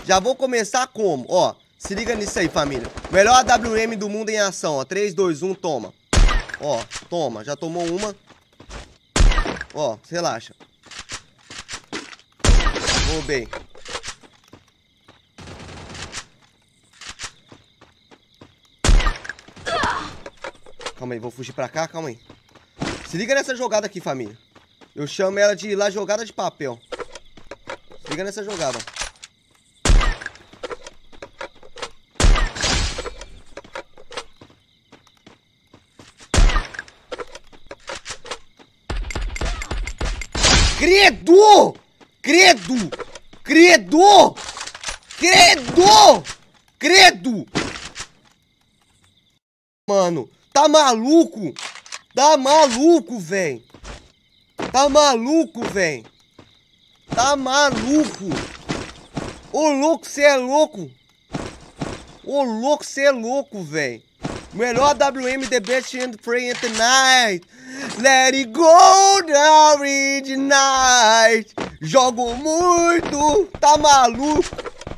Já vou começar como? Ó, se liga nisso aí, família. Melhor AWM do mundo em ação, ó. 3, 2, 1, toma. Ó, toma. Já tomou uma. Ó, relaxa. Roubei. Calma aí, vou fugir pra cá, calma aí. Se liga nessa jogada aqui, família. Eu chamo ela de lá jogada de papel. Se liga nessa jogada. Credo! Credo! Credo! Credo! Credo! Mano, tá maluco? Tá maluco, véi? Tá maluco, véi? Tá maluco? Ô louco, cê é louco? Ô louco, cê é louco, véi? Melhor WM The Best and Pray at the Night. Let it go down in the night. Jogo muito. Tá maluco?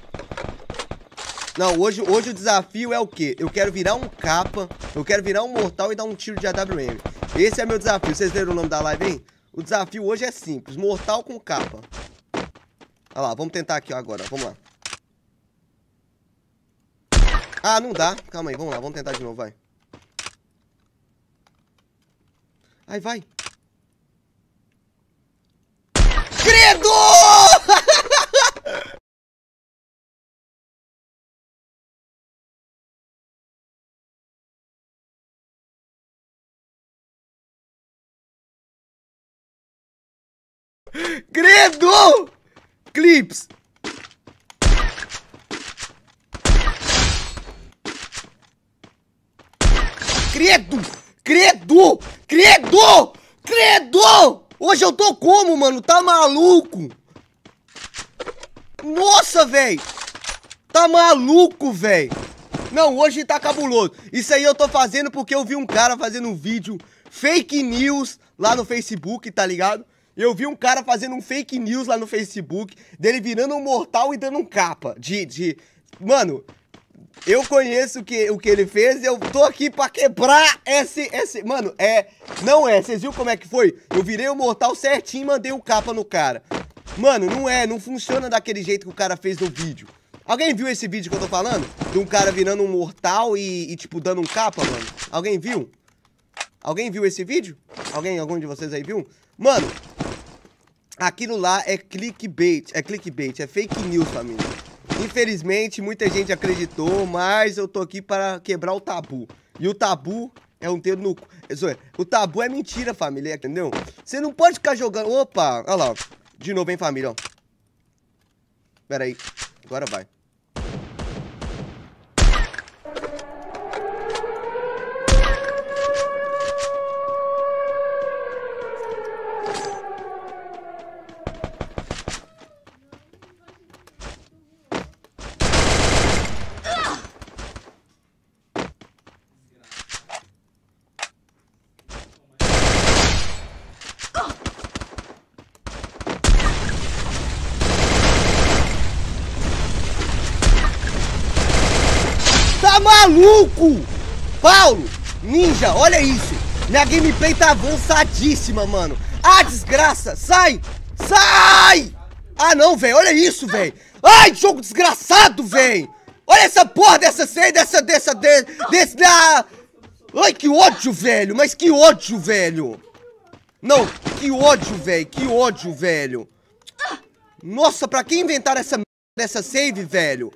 Não, hoje o desafio é o quê? Eu quero virar um capa, eu quero virar um mortal e dar um tiro de AWM. Esse é meu desafio. Vocês leram o nome da live, hein? O desafio hoje é simples. Mortal com capa. Olha lá, vamos tentar aqui ó, agora. Vamos lá. Ah, não dá. Calma aí, vamos lá. Vamos tentar de novo, vai. Ai, vai. Credo! Credo! Clips! Credo! Credo! Credo! Credo! Hoje eu tô como, mano? Tá maluco? Nossa, velho! Tá maluco, velho! Não, hoje tá cabuloso. Isso aí eu tô fazendo porque eu vi um cara fazendo um vídeo fake news lá no Facebook, tá ligado? Eu vi um cara fazendo um fake news lá no Facebook, dele virando um mortal e dando um capa Mano, eu conheço o que ele fez e eu tô aqui pra quebrar esse... Mano, não é, vocês viram como é que foi? Eu virei o mortal certinho e mandei um capa no cara. Mano, não funciona daquele jeito que o cara fez no vídeo. Alguém viu esse vídeo que eu tô falando? De um cara virando um mortal e tipo, dando um capa, mano? Alguém viu? Alguém viu esse vídeo? Algum de vocês aí viu? Mano, aquilo lá é clickbait, é fake news, família. Infelizmente, muita gente acreditou, mas eu tô aqui para quebrar o tabu. E o tabu é um dedo no cu. O tabu é mentira, família, entendeu? Você não pode ficar jogando... Opa, olha lá, ó. De novo, hein, família, ó. Pera aí, agora vai. Tá maluco? Paulo, ninja, olha isso. Minha gameplay tá avançadíssima, mano. Ah, desgraça, sai. Sai. Ah, não, velho, olha isso, velho. Ai, jogo desgraçado, velho. Olha essa porra desse... Ai, que ódio, velho. Mas que ódio, velho. Não, que ódio, velho. Nossa, pra que inventaram essa save, velho?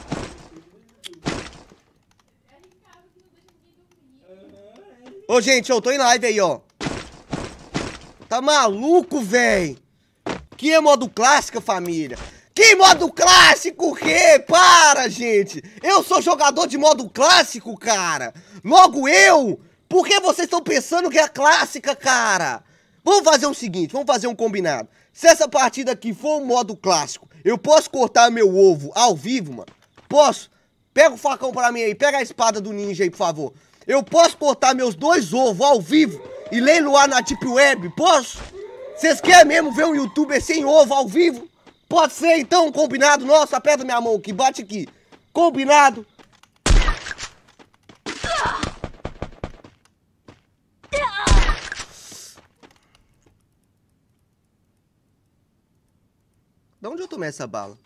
Ô, gente, eu tô em live aí, ó. Tá maluco, véi? Que é modo clássico, família? Que modo clássico o quê? Para, gente. Eu sou jogador de modo clássico, cara. Logo eu. Por que vocês estão pensando que é clássica, cara? Vamos fazer o seguinte, vamos fazer um combinado. Se essa partida aqui for um modo clássico, eu posso cortar meu ovo ao vivo, mano? Posso? Pega o facão pra mim aí, pega a espada do ninja aí, por favor. Eu posso cortar meus 2 ovos ao vivo e leiloar na Deep Web? Posso? Vocês querem mesmo ver um youtuber sem ovo ao vivo? Pode ser, então, combinado? Nossa, aperta minha mão aqui, bate aqui. Combinado? De onde eu tomei essa bala?